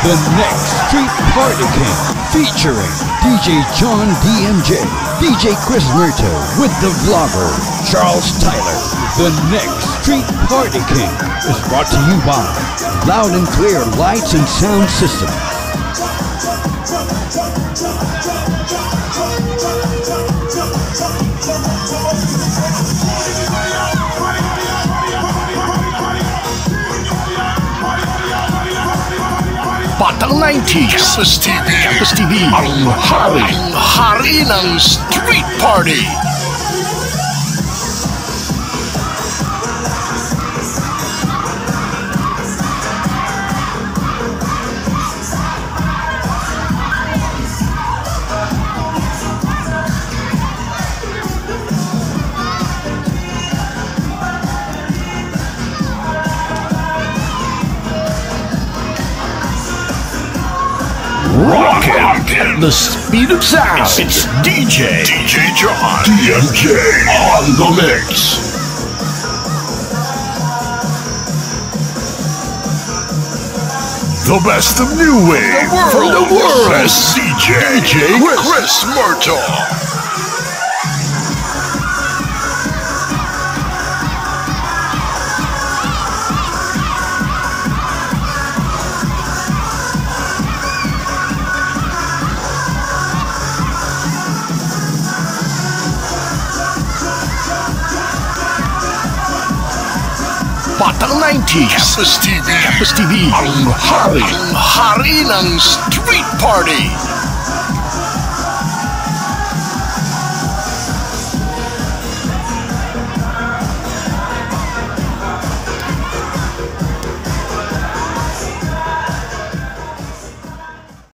The next Street Party King, featuring DJ John DMJ, DJ Chris Merto with the vlogger Charles Tyler. The next Street Party King is brought to you by Loud&Clear Lights and Sound System. Batang 90s, Campus TV, ang hari ng Street Party. Rockin' the speed of sound. It's DJ John DMJ on the mix. The best of new wave from the world. Best DJ Chris Merto. Batang 90s, Campus TV, ang hari ng Street Party.